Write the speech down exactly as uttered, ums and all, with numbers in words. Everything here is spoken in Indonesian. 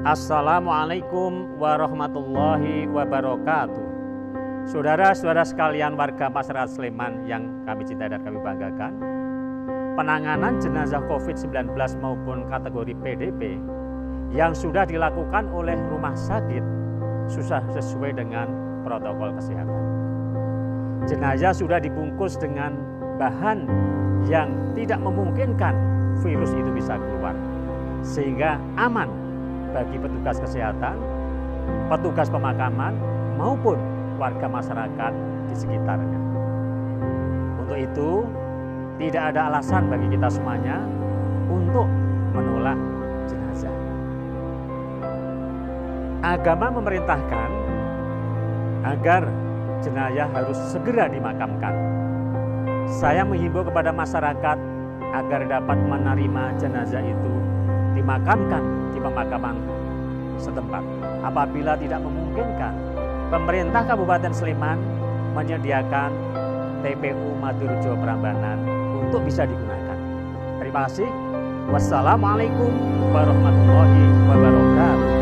Assalamualaikum warahmatullahi wabarakatuh. Saudara-saudara sekalian warga masyarakat Sleman yang kami cintai dan kami banggakan, penanganan jenazah covid sembilan belas maupun kategori P D P yang sudah dilakukan oleh rumah sakit sudah sesuai dengan protokol kesehatan. Jenazah sudah dibungkus dengan bahan yang tidak memungkinkan virus itu bisa keluar, sehingga aman bagi petugas kesehatan, petugas pemakaman, maupun warga masyarakat di sekitarnya. Untuk itu, tidak ada alasan bagi kita semuanya untuk menolak jenazah. Agama memerintahkan agar jenazah harus segera dimakamkan. Saya menghimbau kepada masyarakat agar dapat menerima jenazah itu dimakamkan di pemakaman setempat. Apabila tidak memungkinkan, pemerintah Kabupaten Sleman menyediakan T P U Madurjo Prambanan untuk bisa digunakan. Terima kasih. Wassalamualaikum warahmatullahi wabarakatuh.